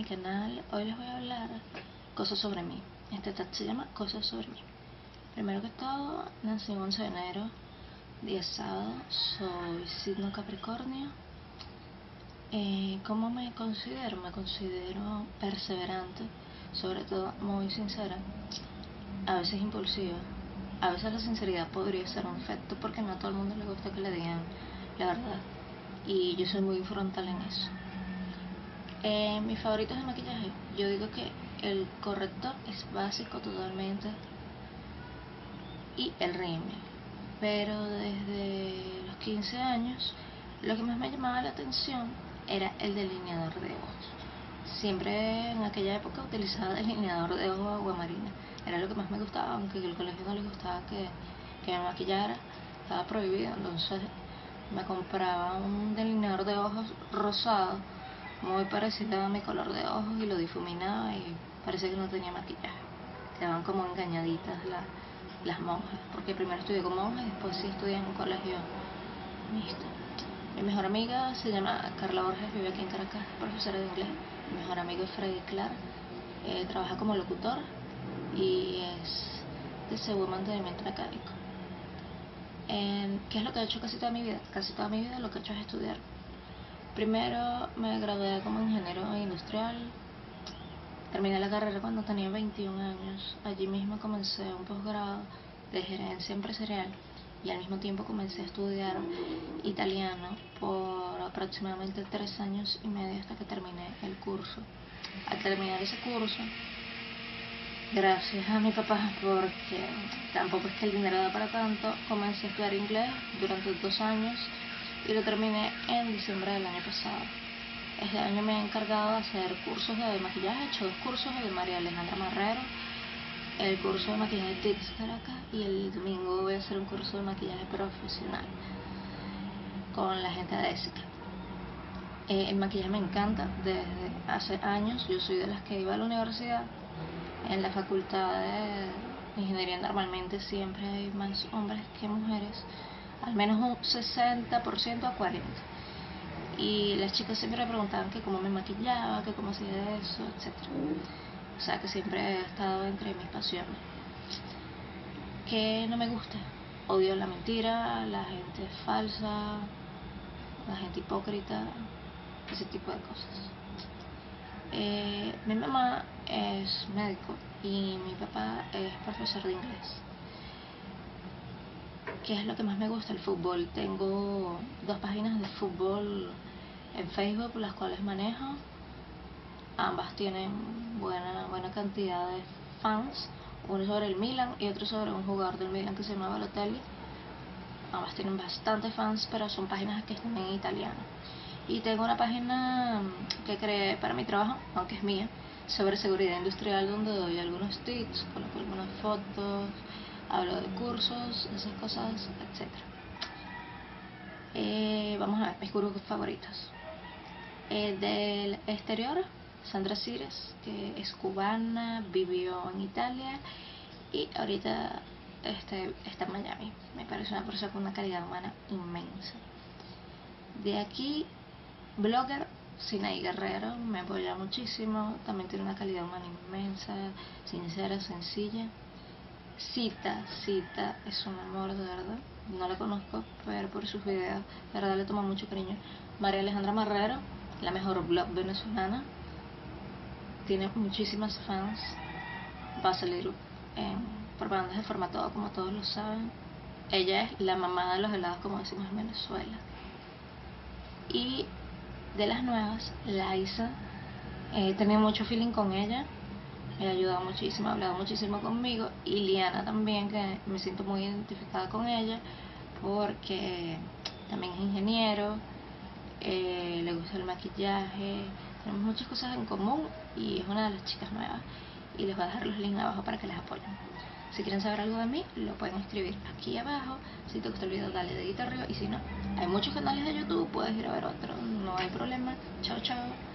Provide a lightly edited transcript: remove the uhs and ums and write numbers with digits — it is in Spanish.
canal. Hoy les voy a hablar cosas sobre mí. Este tag se llama Cosas sobre mí. Primero que todo, nací el 11 de enero, día sábado, soy signo Capricornio. ¿Cómo me considero? Me considero perseverante, sobre todo muy sincera, a veces impulsiva. A veces la sinceridad podría ser un defecto porque no a todo el mundo le gusta que le digan la verdad, y yo soy muy frontal en eso. Mis favoritos de maquillaje, yo digo que el corrector es básico totalmente y el rímel, pero desde los 15 años lo que más me llamaba la atención era el delineador de ojos. Siempre en aquella época utilizaba delineador de ojos aguamarina, era lo que más me gustaba, aunque en el colegio no les gustaba que me maquillara, estaba prohibido. Entonces me compraba un delineador de ojos rosado muy parecido a mi color de ojos y lo difuminaba y parece que no tenía maquillaje. Quedaban como engañaditas las monjas, porque primero estudié con monjas y después sí estudié en un colegio mixto. Mi mejor amiga se llama Carla Borges, vive aquí en Caracas, profesora de inglés. Mi mejor amigo es Freddy Clark, trabaja como locutor y es de seguro mantenimiento mecánico. ¿Qué es lo que he hecho casi toda mi vida? Casi toda mi vida lo que he hecho es estudiar. Primero me gradué como ingeniero industrial, terminé la carrera cuando tenía 21 años, allí mismo comencé un posgrado de gerencia empresarial y al mismo tiempo comencé a estudiar italiano por aproximadamente 3 años y medio hasta que terminé el curso. Al terminar ese curso, gracias a mi papá, porque tampoco es que el dinero da para tanto, comencé a estudiar inglés durante 2 años y lo terminé en diciembre del año pasado. Este año me he encargado de hacer cursos de maquillaje, he hecho 2 cursos de María Alejandra Marrero, el curso de maquillaje Tips Caracas, y el domingo voy a hacer un curso de maquillaje profesional con la gente de ESICA. El maquillaje me encanta desde hace años. Yo soy de las que iba a la universidad. En la facultad de ingeniería normalmente siempre hay más hombres que mujeres, al menos un 60% a 40%. Y las chicas siempre me preguntaban que cómo me maquillaba, que cómo hacía eso, etc. O sea que siempre he estado entre mis pasiones. ¿Qué no me gusta? Odio la mentira, la gente falsa, la gente hipócrita, ese tipo de cosas. Mi mamá es médico y mi papá es profesor de inglés. ¿Qué es lo que más me gusta? El fútbol. Tengo 2 páginas de fútbol en Facebook, las cuales manejo. Ambas tienen buena cantidad de fans. Uno sobre el Milan y otro sobre un jugador del Milan que se llama Balotelli. Ambas tienen bastantes fans, pero son páginas que están en italiano. Y tengo una página que creé para mi trabajo, aunque es mía, sobre seguridad industrial, donde doy algunos tips, coloco algunas fotos, hablo de cursos, esas cosas, etc. Vamos a ver mis gurús favoritos. Del exterior, Sandra Cires, que es cubana, vivió en Italia y ahorita está en Miami. Me parece una persona con una calidad humana inmensa. De aquí, blogger Sinaí Guerrero, me apoya muchísimo, también tiene una calidad humana inmensa, sincera, sencilla. Cita es un amor, de verdad. No la conozco, pero por sus videos de verdad le tomo mucho cariño. María Alejandra Marrero, la mejor blog venezolana, tiene muchísimas fans, va a salir en propagandas de Formatodo, como todos lo saben. Ella es la mamá de los helados, como decimos en Venezuela. Y de las nuevas, Laisa, he tenido mucho feeling con ella, me ha ayudado muchísimo, ha hablado muchísimo conmigo. Y Liana también, que me siento muy identificada con ella porque también es ingeniero, le gusta el maquillaje, tenemos muchas cosas en común y es una de las chicas nuevas, y les voy a dejar los links abajo para que les apoyen. Si quieren saber algo de mí, lo pueden escribir aquí abajo. Si te gustó el video, dale dedito arriba, y si no, hay muchos canales de YouTube, puedes ir a ver otro, no hay problema. Chao, chao.